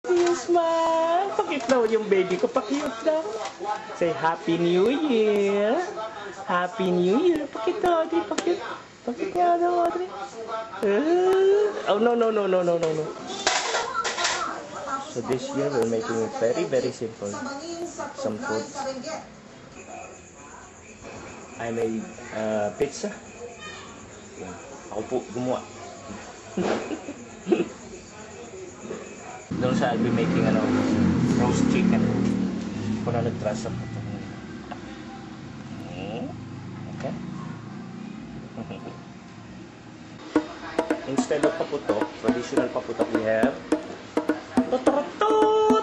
You smile. Pakit daw yung baby ko. Pakit daw. Say Happy New Year. Happy New Year. Pakit daw, Audrey. Pakit. Pakit nga daw, Audrey. Oh, no, no, no, no, no, no, no. So this year we're making it very, very simple. Some food. I made pizza. Ako po gumawa. Doon sa I'll be making roast chicken. Kung na nag-trust ako ito. Okay. Instead of paputok, traditional paputok, we have tuturutut!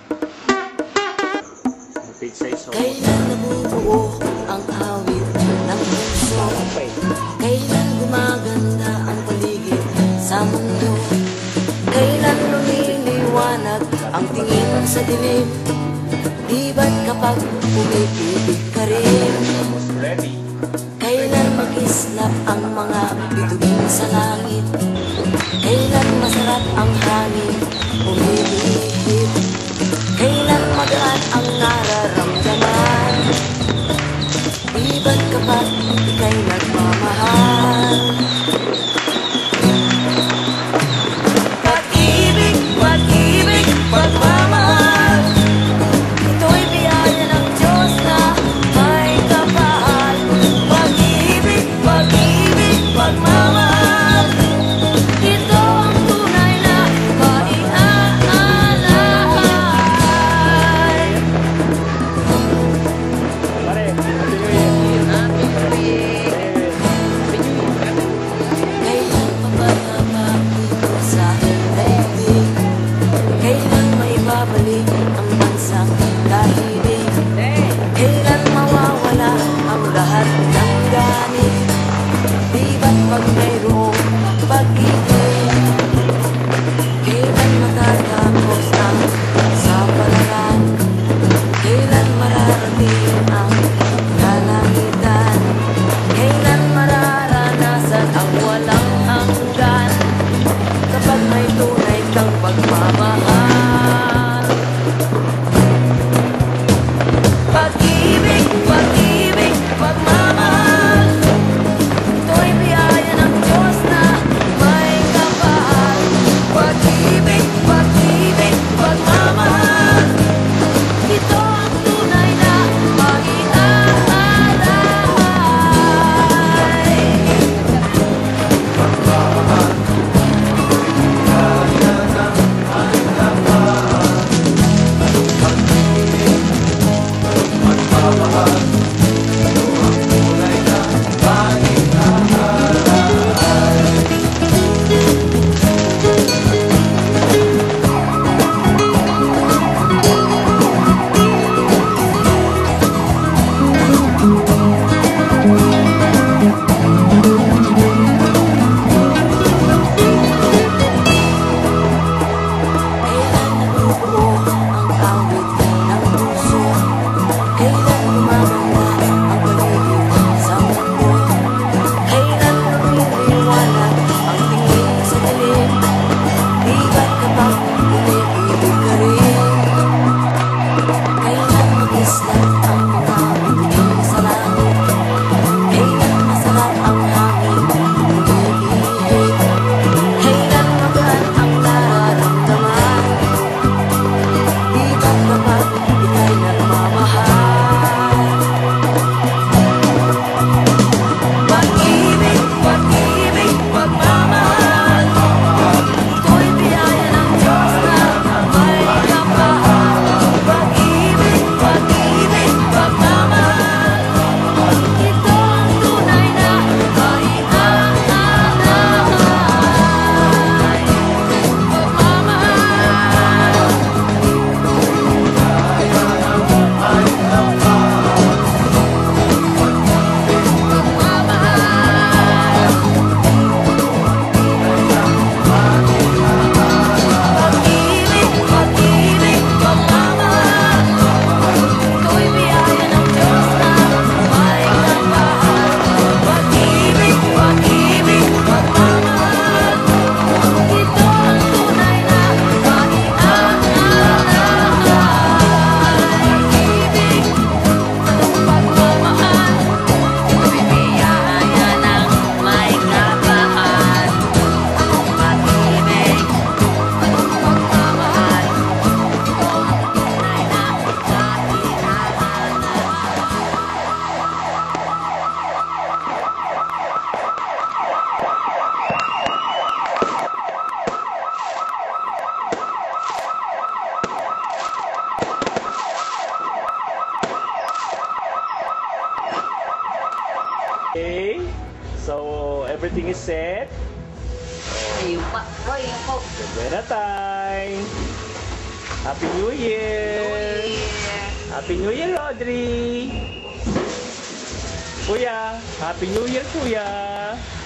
The pizza is almost kailan nabubuo ang awit ng puso? Kailan gumaganda ang paligid sa mundo? Kailan lumiliwanag ang tingin sa dilim? Di ba't kapag umipibig ka rin? Kailan makislap ang mga bituin sa langit? Kailan masarap ang hangin umibig? Kailan magaan ang nararamdaman? Di ba't kapag ika'y nagmamahal? Pag-ibig, pag-ibig, pagmamahal, ito'y biyaya ng Diyos na may kapal. Pag-ibig, pag-ibig, pagmamahal, ito ang tunay na pag-iaalay. Pare, Happy New Year! Happy New Year! Kailan mapapabalik ito sa daigdig? Kailan maibabalik ang bansang tahimik? Kailan mawawala ang lahat ng ganit? Di ba't pag mayroong pag-ibig? Kailan matatapos ang sapalaran? Kailan mararating ang kalangitan? Kailan mararanasan ang walang hanggan? Kapag may tunay kang pagmamahal. Everything is set. Ayun pa. Hoy, ako. Buena time. Happy New Year. Happy New Year, Audrey. Kuya, Happy New Year, Kuya.